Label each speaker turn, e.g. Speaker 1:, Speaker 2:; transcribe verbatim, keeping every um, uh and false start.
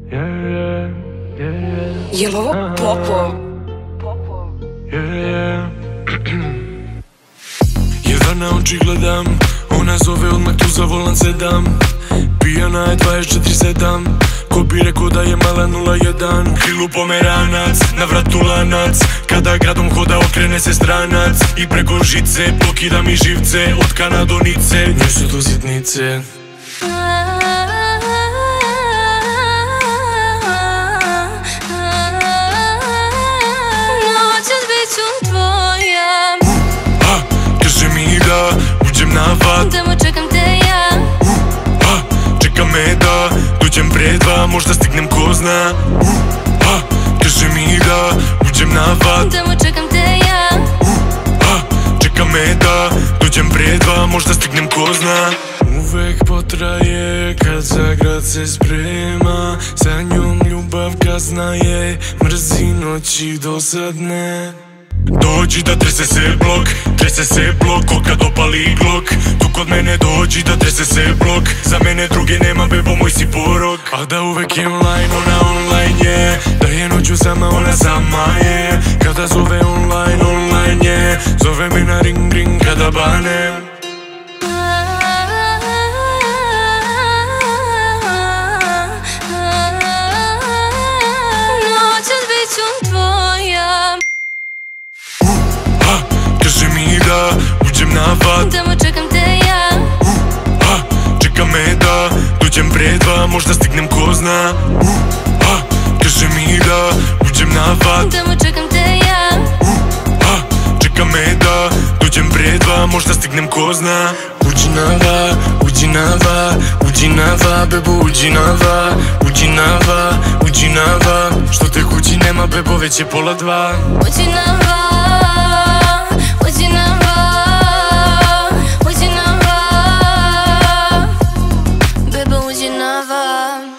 Speaker 1: Jel' ovo Popov?
Speaker 2: Jedan na oči gledam, ona zove odmah tu za volan sedam. Pijana je dvadeset četiri sedam, ko bi rekao da je mala nula jedan. U krilu pomeranac, na vratu lanac, kada gradom hoda okrene se stranac. I preko žice blokira mi živce, od kana do nice, njoj su to sitnice. Kaže mi da uđem na vat,
Speaker 3: tamo čekam te ja.
Speaker 2: Čeka me da dođem pre dva, možda stignem ko zna. Kaže mi da uđem na vat,
Speaker 3: tamo čekam te ja.
Speaker 2: Čeka me da dođem pre dva, možda stignem ko zna. Uvek potraje kad za grad se sprema, sa njom ljubav kazna je, mrzi noći dosadne. Dođi da trese se blok, trese se blok, ko kad opali glok. Tu kod mene dođi da trese se blok, za mene druge nema, bebo moj si porok. A da uvek je online, ona online je, da je noću sama, ona sama je. Kada zove online, online je, zove me na ring ring kada banem.
Speaker 3: Noćas bit ću tvoja.
Speaker 2: Kaže mi da uđem na vat,
Speaker 3: tamo čekam te ja.
Speaker 2: Čeka me da dođem pre dva, možda stignem ko zna. Kaže mi da uđem na vat,
Speaker 3: tamo čekam te ja.
Speaker 2: Čeka me da dođem pre dva, možda stignem ko zna. Uđi na va, uđi na va, uđi na va, bebo uđi na va. Uđi na va, uđi na va, što te kući nema, bebo već je pola dva.
Speaker 3: Uđi na va, uđi na va, uđi na va, bebo uđi na va.